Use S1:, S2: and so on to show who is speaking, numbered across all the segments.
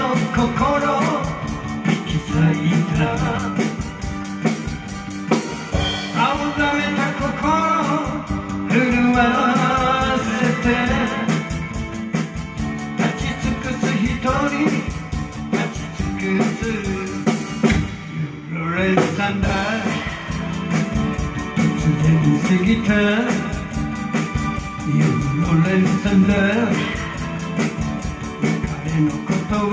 S1: の心引き裂いた青ざめた心震わせて立ち尽くす一人立ち尽くすユロレサンダー突然過ぎたユロレサンダー彼のことは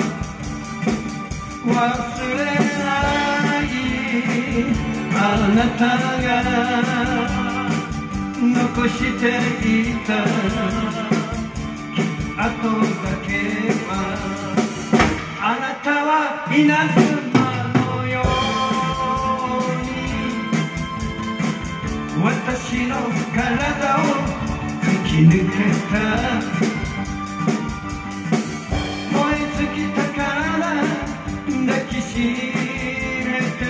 S1: 忘れないあなたが残していたあとだけはあなたは稲妻のように私の体を突き抜けた燃え尽きた体抱きしめて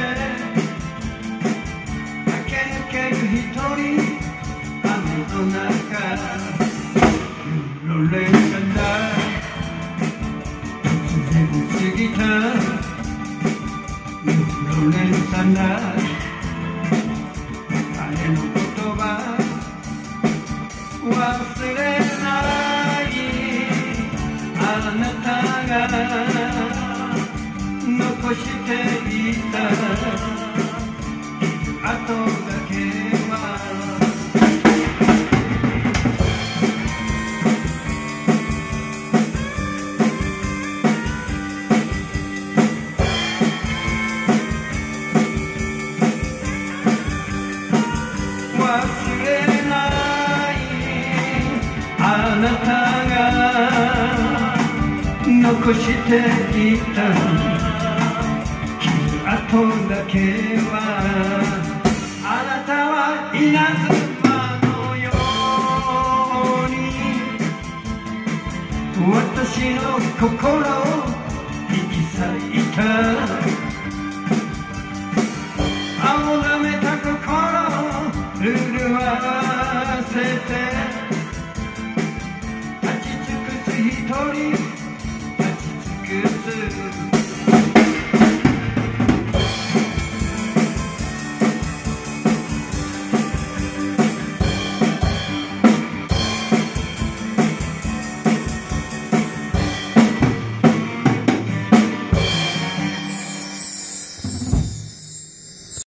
S1: 駆け抜ける一人雨の中ユロレサンダー突然過ぎたユロレサンダー彼の言葉忘れないあなたが残していたあとだけは忘れないあなたが残していた傷跡だけはあなたは稲妻のように私の心を引き裂いた青ざめた心震わせて